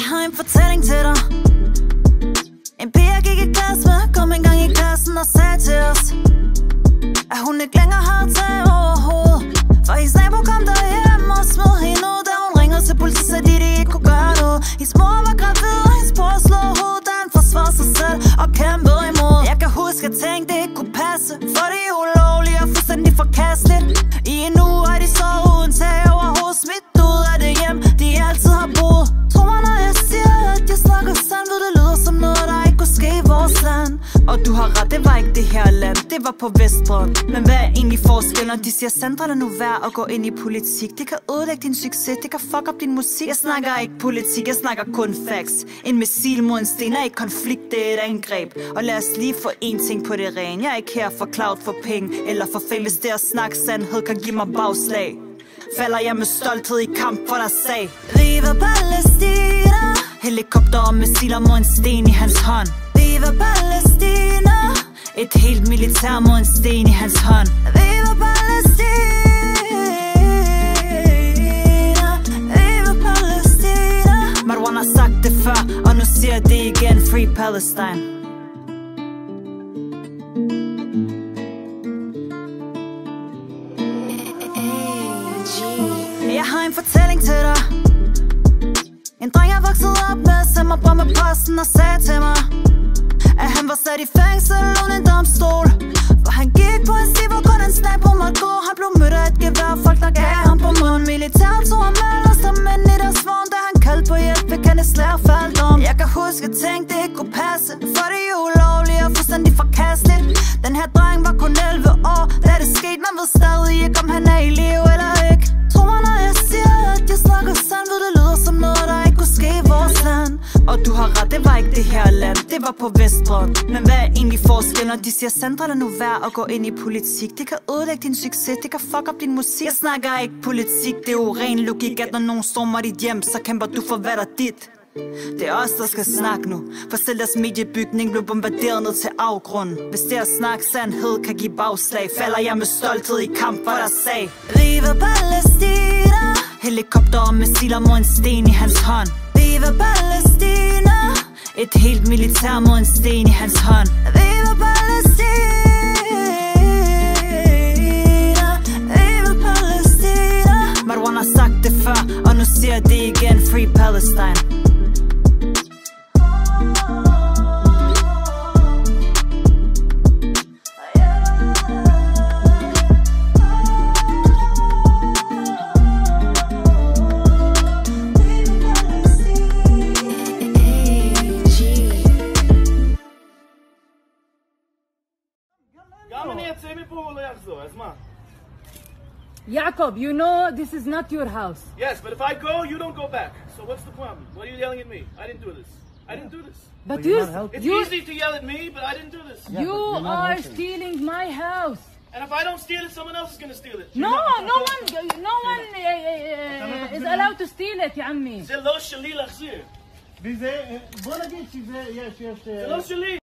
Jeg har en fortælling til dig. En pige jeg gik i klasse med, kom en gang i klassen og sagde til os, at hun ikke længere har taget over hovedet. For hendes nabo kom derhjem og smed hende ud, da hun ringede til politiet, så de ikke kunne gøre noget. Hendes mor var gravid, og hendes bror slog hovedet, da han forsvarede sig selv og kæmpede imod. Jeg kan huske, at tænke, det ikke kunne passe, for det er ulovligt og fuldstændig forkasteligt. I en uge har de sovet uden tag over hovedet, smidt ud af det hjem, de altid har boet. Tro mig, når jeg siger, at jeg snakker sandt, ved det lyder som noget, der ikke kunne ske i vores land. Og du har ret, det var ikke det her land, det var på Vestbredden. Men hvad er egentlig forskellen, når de siger, Sandra, lad nu være at gå ind i politik? Det kan ødelægge din succes, det kan fuck op din musik. Jeg snakker ikke politik, jeg snakker kun facts. En missil mod en sten er ikke konflikt, det er et angreb. Og lad os lige få én ting på det rene. Jeg er ikke her for cloud, for penge eller for fame. Hvis det at snakke sandhed kan give mig bagslag, falder jeg med stolthed i kamp for deres sag. Viva Palestina. Helikopter og missiler mod en sten i hans hånd. Viva Palestina. Et helt militær mod en sten i hans hånd. Viva Palestina. Viva Palestina. Marwan har sagt det før, og nu siger det igen. Free Palestine. Jeg har en fortælling til dig. En dreng jeg voksede op med, sendte mig brev med posten og sagde til mig, at han var sat i fængsel uden en domstol. For han gik på en sti, hvor kun en nabo måtte gå. Han blev mødt af et gevær, folk der gav ham på munden. Militæret tog ham med, og så mænd i deres vogn, da han kaldte på hjælp, fik han et slag og faldt om. Jeg kan huske at tænke, det ikke kunne passe, for det er ulovligt og fuldstændig forkasteligt. Den her dreng var kun 11 år, da det skete. Man ved stadig ikke, om han er i live eller ikke. Tro mig, når jeg siger, at jeg snakker sandt, ved det lyder som noget, der ikke kunne ske i vores land. Og du har ret, det var ikke det her land, det var på Vestbredden. Men hvad er egentlig forskellen, når de siger, Sandra, lad nu være at gå ind i politik? Det kan ødelægge din succes, det kan fuck op din musik. Jeg snakker ikke politik, det er jo ren logik, at når nogen stormer dit hjem, så kæmper du for hvad der er dit. Det er os, der skal snakke nu, for selv deres mediebygning blev bombarderet ned til afgrunden. Hvis det at snakke sandhed kan give bagslag, falder jeg med stolthed i kamp for deres sag. Viva Palestina. Helikopter og missiler mod en sten i hans hånd. Viva Palestina. Et helt militær mod en sten i hans hånd. Viva Palestina. Viva Palestina. Marwan har sagt det før, og nu siger det igen. Free Palestine. Jacob, you know this is not your house. Yes, but if I go, you don't go back. So what's the problem? Why are you yelling at me? I didn't do this. I didn't do this. But it's easy to yell at me, but I didn't do this. Yeah, you are stealing my house. And if I don't steal it, someone else is going to steal it. No one is allowed to steal it, يا عمي. זה לא שלי להחזיר. בוא נגיד שזה יש... זה לא שלי.